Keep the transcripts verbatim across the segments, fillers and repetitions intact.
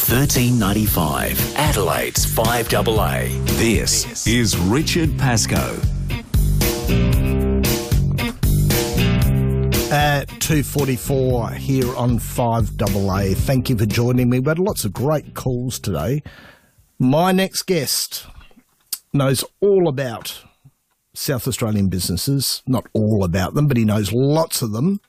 thirteen ninety-five, Adelaide's FIVEaa. This is Richard Pascoe. At two forty-four here on FIVEaa. Thank you for joining me. We had lots of great calls today. My next guest knows all about South Australian businesses. Not all about them, but he knows lots of them.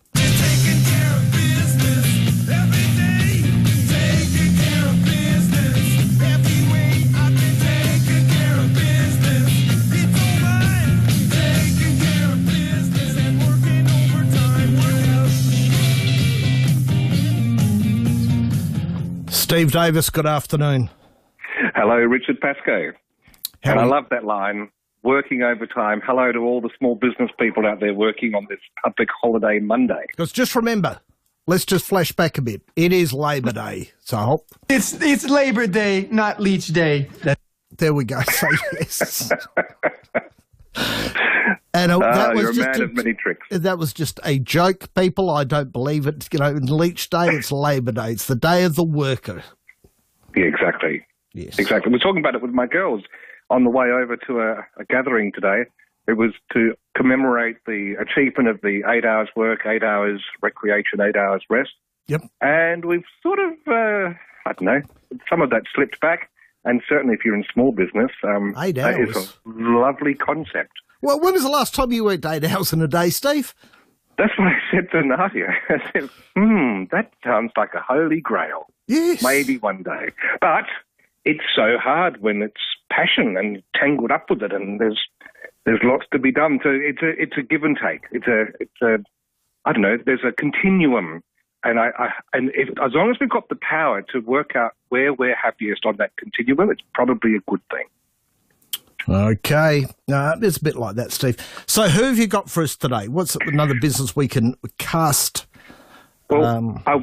Steve Davis, good afternoon. Hello, Richard Pascoe. How and I you? love that line, working overtime. Hello to all the small business people out there working on this public holiday Monday. Because just remember, let's just flash back a bit. It is Labor Day, so I hope... It's it's Labor Day, not Leech Day. There we go. So yes. And uh, Ah, that was you're a just man a, of many tricks. that was just a joke, people. I don't believe it. You know, in Leech Day, it's Labor Day. It's the day of the worker. Yeah, exactly. Yes. Exactly. We're talking about it with my girls on the way over to a, a gathering today. It was to commemorate the achievement of the eight hours work, eight hours recreation, eight hours rest. Yep. And we've sort of, uh, I don't know, some of that slipped back. And certainly if you're in small business, um, Eight that is hours. a lovely concept. Well, when was the last time you worked eight hours in a day, Steve? That's what I said to Nadia. I said, hmm, that sounds like a holy grail. Yes. Maybe one day. But it's so hard when it's passion and tangled up with it, and there's there's lots to be done. So it's a it's a give and take. It's a it's a I don't know. There's a continuum, and I, I and if, as long as we've got the power to work out where we're happiest on that continuum, it's probably a good thing. Okay. Uh, it's a bit like that, Steve. So who have you got for us today? What's another business we can cast? Well, Um, I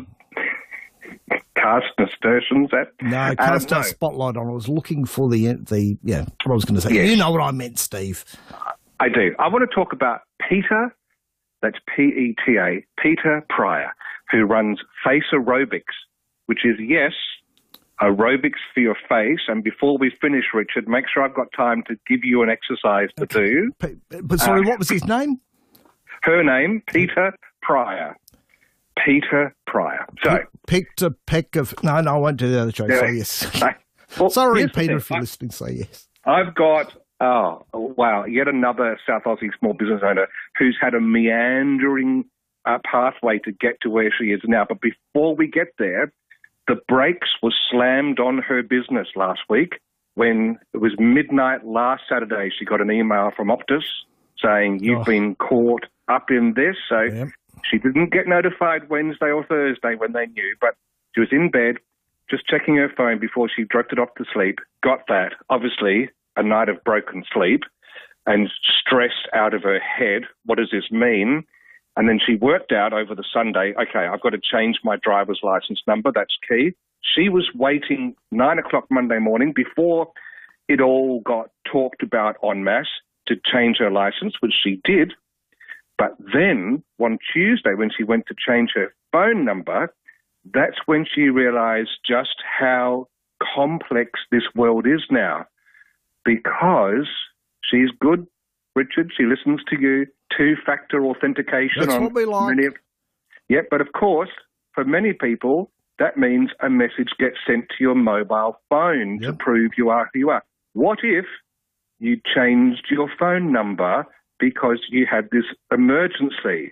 cast nasturtiums at No, cast um, our no. spotlight on. I was looking for the, the yeah, what I was going to say. Yes. You know what I meant, Steve. I do. I want to talk about Peta, that's P E T A, Peta Prior, who runs Facerobics, which is, yes, aerobics for your face. And before we finish, Richard, make sure I've got time to give you an exercise to do. P- But sorry, Uh, what was his name? Her name, Peta Prior. Peta Prior. So, Picked a peck of... No, no, I won't do the other joke. Yeah. So yes. I- well, Sorry, here's the Peter, thing. if you're I- listening, say yes. I've got, oh, wow, yet another South Aussie small business owner who's had a meandering uh, pathway to get to where she is now. But before we get there, the brakes were slammed on her business last week when it was midnight last Saturday. She got an email from Optus saying, you've Oh. been caught up in this. So Yep. she didn't get notified Wednesday or Thursday when they knew, but she was in bed just checking her phone before she drifted off to sleep, got that, obviously a night of broken sleep and stress out of her head. What does this mean? And then she worked out over the Sunday, okay, I've got to change my driver's license number. That's key. She was waiting nine o'clock Monday morning before it all got talked about en masse to change her license, which she did. But then on Tuesday, when she went to change her phone number, that's when she realized just how complex this world is now. Because she's good, Richard, she listens to you, two-factor authentication. That's on what we like. many of, yeah, but of course, for many people, that means a message gets sent to your mobile phone to Yep. prove you are who you are. What if you changed your phone number because you had this emergency?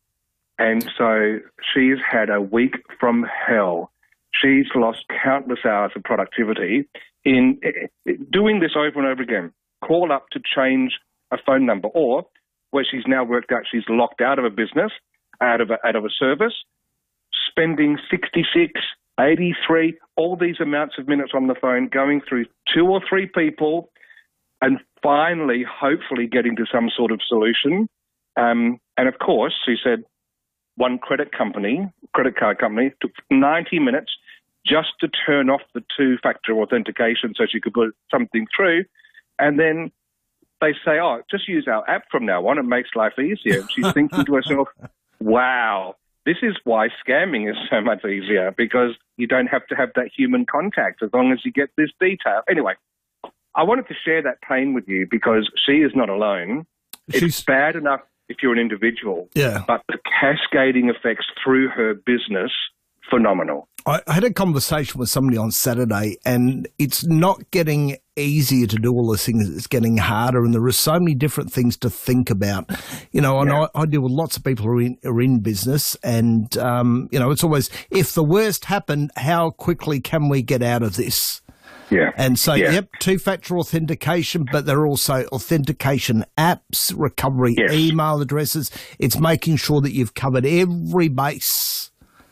And so she's had a week from hell. She's lost countless hours of productivity in doing this over and over again. Call up to change a phone number, or where she's now worked out she's locked out of a business, out of a, out of a service, spending sixty-six, eighty-three, all these amounts of minutes on the phone, going through two or three people, and finally, hopefully, getting to some sort of solution. Um, and of course, she said, one credit company, credit card company, took ninety minutes just to turn off the two-factor authentication so she could put something through. And then they say, oh, just use our app from now on. It makes life easier. And she's thinking to herself, wow, this is why scamming is so much easier, because you don't have to have that human contact as long as you get this detail. Anyway, I wanted to share that pain with you because she is not alone. She's... It's bad enough if you're an individual, yeah. but the cascading effects through her business, phenomenal. I had a conversation with somebody on Saturday, and it's not getting easier to do all these things. It's getting harder, and there are so many different things to think about. You know, and yeah. I, I deal with lots of people who are in, are in business, and, um, you know, it's always, if the worst happened, how quickly can we get out of this? Yeah. And so, yeah. yep, two-factor authentication, but there are also authentication apps, recovery yes. email addresses. It's making sure that you've covered every base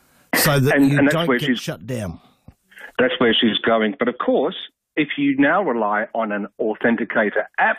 so that and, you and don't get shut down. That's where she's going. But, of course, if you now rely on an authenticator app,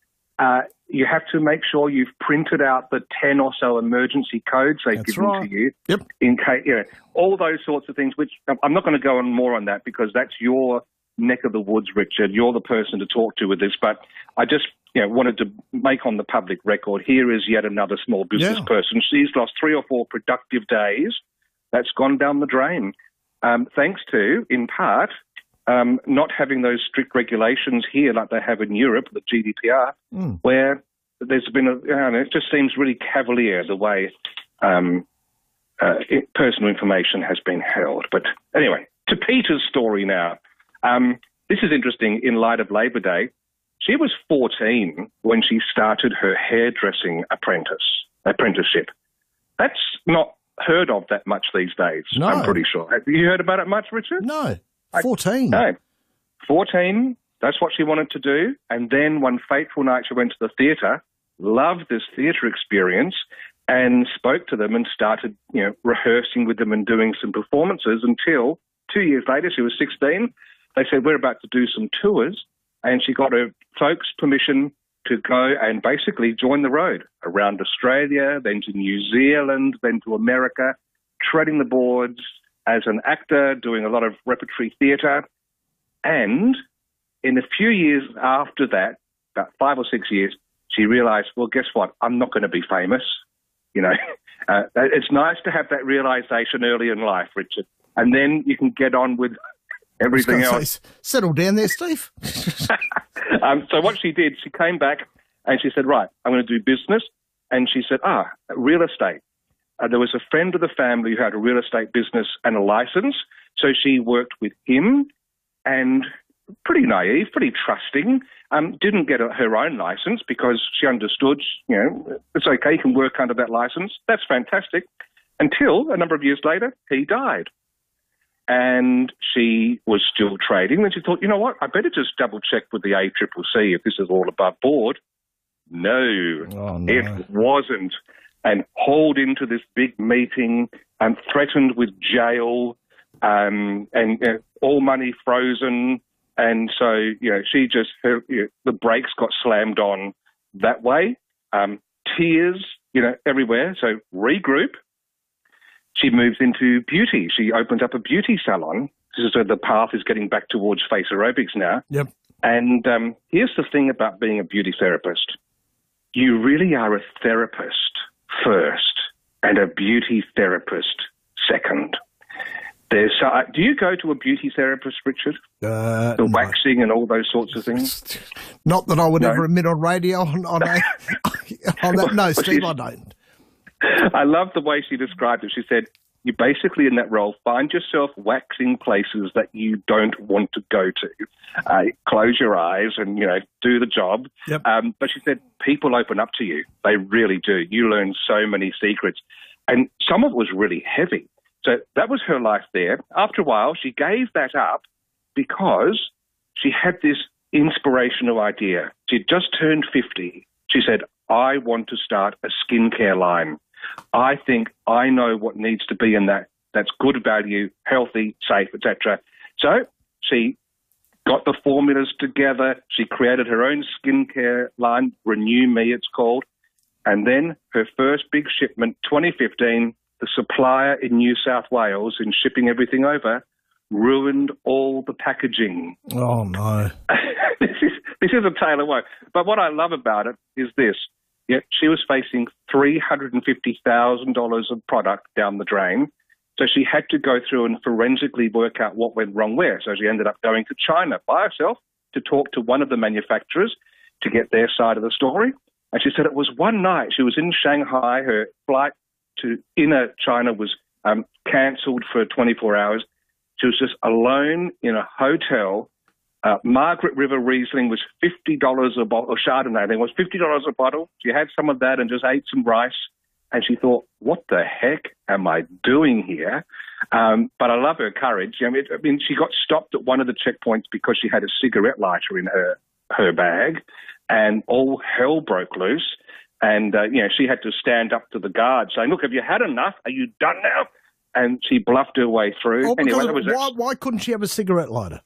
uh, you have to make sure you've printed out the ten or so emergency codes they've That's given right. to you. Yep. In case, you know, all those sorts of things, which I'm not going to go on more on that because that's your neck of the woods, Richard. You're the person to talk to with this. But I just you know, wanted to make on the public record, here is yet another small business yeah. person. She's lost three or four productive days. That's gone down the drain. Um, thanks to, in part, um, not having those strict regulations here like they have in Europe, the G D P R, mm. where there's been a, you know, it just seems really cavalier the way um, uh, it, personal information has been held. But anyway, to Peter's story now. Um, this is interesting in light of Labor Day. She was fourteen when she started her hairdressing apprentice apprenticeship. That's not heard of that much these days, no. I'm pretty sure. Have you heard about it much, Richard? No, fourteen. I, no, fourteen, that's what she wanted to do. And then one fateful night she went to the theatre, loved this theatre experience, and spoke to them and started, you know, rehearsing with them and doing some performances until two years later, she was sixteen. They said, we're about to do some tours, and she got her folks' permission to go and basically join the road around Australia, then to New Zealand, then to America, treading the boards as an actor, doing a lot of repertory theatre. And in a few years after that, about five or six years, she realised, well, guess what? I'm not going to be famous. You know, uh, it's nice to have that realisation early in life, Richard. And then you can get on with everything else. Say, settle down there, Steve. um, so what she did, she came back and she said, right, I'm going to do business. And she said, ah, real estate. Uh, there was a friend of the family who had a real estate business and a license. So she worked with him and pretty naive, pretty trusting, um, didn't get a, her own license because she understood, you know, it's okay, you can work under that license. That's fantastic. Until a number of years later, he died. And she was still trading. Then she thought, you know what, I better just double check with the A C C C if this is all above board. No, oh, no. It wasn't. And hauled into this big meeting and threatened with jail um, and uh, all money frozen. And so, you know, she just, her, you know, the brakes got slammed on that way. Um, tears, you know, everywhere. So regroup. She moves into beauty. She opens up a beauty salon. So the path is getting back towards Facerobics now. Yep. And um, here's the thing about being a beauty therapist. You really are a therapist first and a beauty therapist second. There's, uh, do you go to a beauty therapist, Richard? Uh, the no. waxing and all those sorts of things? Not that I would no. ever admit on radio on, on, a, on that. No, Steve, I don't. I love the way she described it. She said, you basically in that role find yourself waxing places that you don't want to go to. Uh, close your eyes and, you know, do the job. Yep. Um, but she said, people open up to you. They really do. You learn so many secrets. And some of it was really heavy. So that was her life there. After a while, she gave that up because she had this inspirational idea. She'd just turned fifty. She said, I want to start a skincare line. I think I know what needs to be in that. That's good value, healthy, safe, et cetera. So she got the formulas together. She created her own skincare line, Renew Me it's called. And then her first big shipment, twenty fifteen, the supplier in New South Wales in shipping everything over, ruined all the packaging. Oh, no. this is this is a tale of woe. But what I love about it is this. Yep, she was facing three hundred fifty thousand dollars of product down the drain. So she had to go through and forensically work out what went wrong where. So she ended up going to China by herself to talk to one of the manufacturers to get their side of the story. And she said it was one night. She was in Shanghai. Her flight to inner China was um, cancelled for twenty-four hours. She was just alone in a hotel. Uh, Margaret River Riesling was fifty dollars a bottle, or Chardonnay, I think it was fifty dollars a bottle. She had some of that and just ate some rice. And she thought, what the heck am I doing here? Um, but I love her courage. I mean, I mean, she got stopped at one of the checkpoints because she had a cigarette lighter in her, her bag, and all hell broke loose. And, uh, you know, she had to stand up to the guard saying, look, have you had enough? Are you done now? And she bluffed her way through. Oh, anyway, that was why, why couldn't she have a cigarette lighter?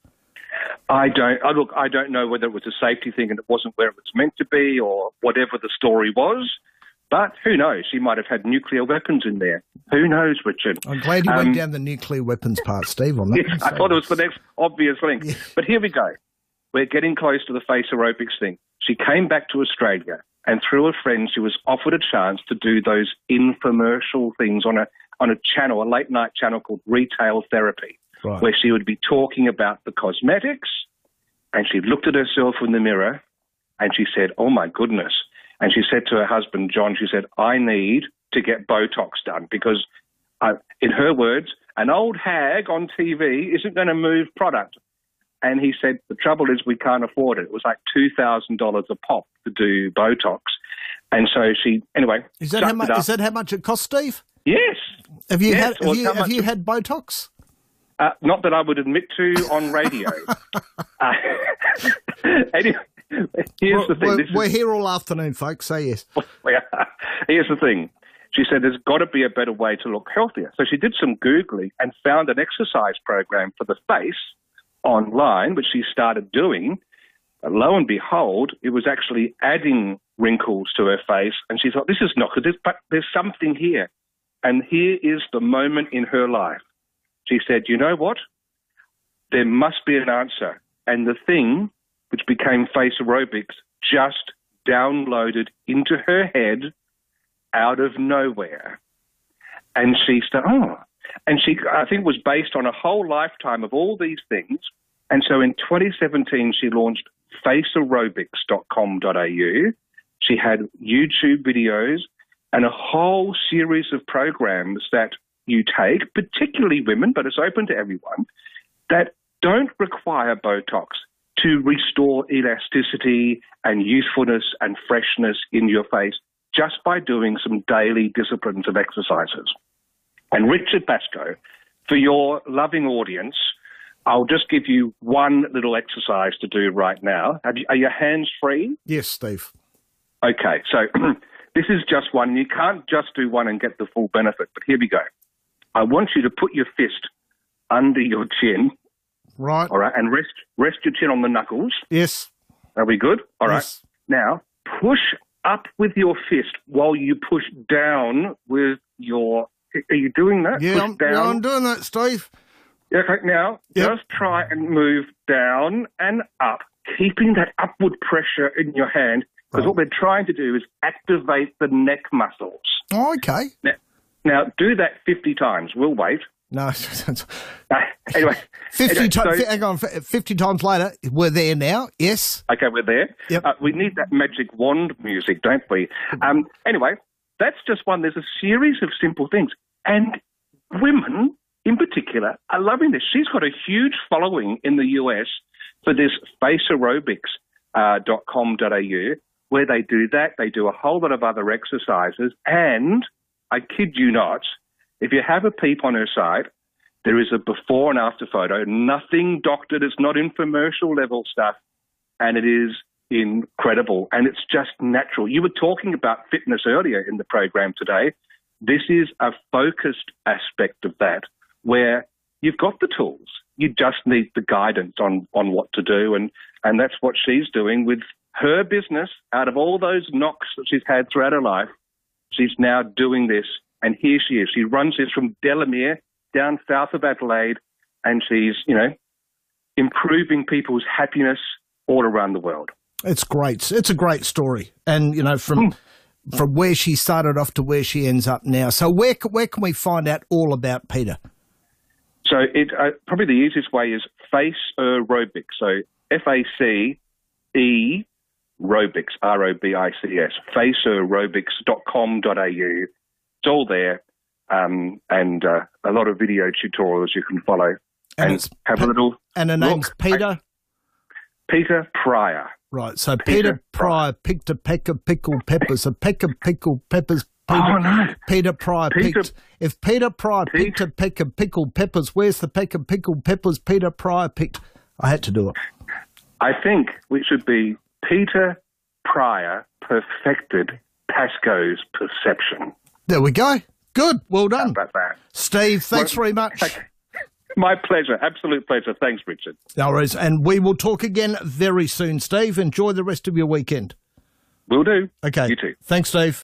I don't, I look, I don't know whether it was a safety thing and it wasn't where it was meant to be or whatever the story was. But who knows? She might have had nuclear weapons in there. Who knows, Richard? I'm glad you um, went down the nuclear weapons part, Steve, on that. Yes, I thought it was the next obvious link. Yeah. But here we go. We're getting close to the Facerobics thing. She came back to Australia, and through a friend, she was offered a chance to do those infomercial things on a on a channel, a late-night channel called Retail Therapy, right, where she would be talking about the cosmetics, and she looked at herself in the mirror, and she said, oh, my goodness. And she said to her husband, John, she said, I need to get Botox done because, uh, in her words, an old hag on T V isn't going to move product. And he said, the trouble is we can't afford it. It was like two thousand dollars a pop to do Botox. And so she, anyway. Is that, how much, is that how much it costs, Steve? Yes. Have you, yes. had, have you, have you had Botox? Uh, not that I would admit to on radio. uh, anyway. Here's the thing. We're, this we're is, here all afternoon, folks. Say yes. Here's the thing. She said there's got to be a better way to look healthier. So she did some Googling and found an exercise program for the face online, which she started doing. But lo and behold, it was actually adding wrinkles to her face. And she thought, this is not good, but there's something here. And here is the moment in her life. She said, you know what? There must be an answer. And the thing, which became Facerobics, just downloaded into her head out of nowhere. And she said, oh, and she, I think, was based on a whole lifetime of all these things. And so in twenty seventeen, she launched Facerobics dot com dot a u. She had YouTube videos and a whole series of programs that you take, particularly women, but it's open to everyone, that don't require Botox to restore elasticity and youthfulness and freshness in your face just by doing some daily disciplines of exercises. And Richard Pascoe, for your loving audience, I'll just give you one little exercise to do right now. Have you, are your hands free? Yes, Steve. Okay, so this is just one. You can't just do one and get the full benefit, but here we go. I want you to put your fist under your chin. Right. All right, and rest rest your chin on the knuckles. Yes. Are we good? All right. Yes. Now, push up with your fist while you push down with your... Are you doing that? Yeah, push I'm, down. yeah I'm doing that, Steve. Okay, now, yep. just try and move down and up, keeping that upward pressure in your hand, because oh. what we're trying to do is activate the neck muscles. Oh, okay. Now, now, do that fifty times. We'll wait. No. uh, anyway. fifty, anyway, to- so, hang on, fifty times later, we're there now, yes. Okay, we're there. Yep. Uh, we need that magic wand music, don't we? Um, anyway, that's just one. There's a series of simple things. And women, in particular, are loving this. She's got a huge following in the U S for this Facerobics dot com dot a u, where they do that. They do a whole lot of other exercises. And I kid you not, if you have a peep on her site, there is a before and after photo, nothing doctored. It's not infomercial level stuff. And it is incredible. And it's just natural. You were talking about fitness earlier in the program today. This is a focused aspect of that where you've got the tools. You just need the guidance on, on what to do. And, and that's what she's doing with her business. Out of all those knocks that she's had throughout her life, she's now doing this. And here she is. She runs this from Delamere down south of Adelaide, and she's, you know, improving people's happiness all around the world. It's great. It's a great story. And, you know, from... Mm. from where she started off to where she ends up now. So where where can we find out all about Peta? So it uh, probably the easiest way is Facerobics. So F A C E Robics, R O B I C S, facerobics dot com dot a u. It's all there, um, and uh, a lot of video tutorials you can follow. And, and it's have a little And her name's look. Peta? Peta Prior. Right, so Peta Peta Prior Prior. picked a peck of pickled peppers, a peck of pickled peppers. Peta, Oh, no. Peta Prior Peta- picked. If Peta Prior Peta- picked a peck of pickled peppers, where's the peck of pickled peppers Peta Prior picked? I had to do it. I think we should be Peta Prior perfected Pascoe's perception. There we go. Good. Well How done. about that? Steve, thanks Well, very much. My pleasure. Absolute pleasure. Thanks, Richard. No worries. And we will talk again very soon, Steve. Enjoy the rest of your weekend. Will do. Okay. You too. Thanks, Steve.